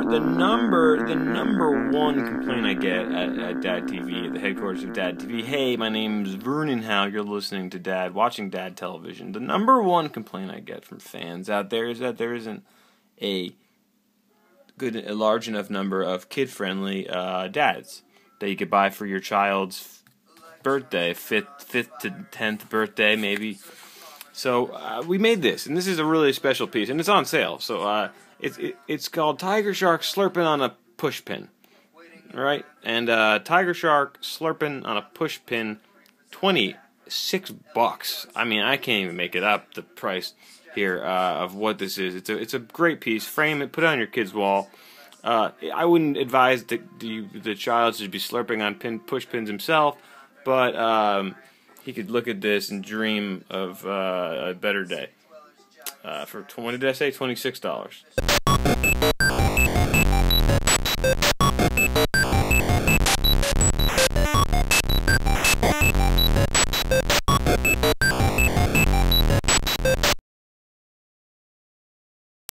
the number one complaint I get at Dad TV, at the headquarters of Dad TV, hey, my name's Vernon Howe, you're listening to Dad, watching Dad Television. The number one complaint I get from fans out there is that there isn't a large enough number of kid-friendly dads that you could buy for your child's birthday, 5th to 10th birthday, maybe. So we made this, and this is a really special piece, and it's on sale. So it's called Tiger Shark Slurping on a Push Pin. All right, and Tiger Shark Slurping on a Push Pin, $26. I mean, I can't even make it up. The price here of what this is. It's a great piece. Frame it, put it on your kid's wall. I wouldn't advise the child should be slurping on push pins himself, but he could look at this and dream of a better day. For what did I say? $26.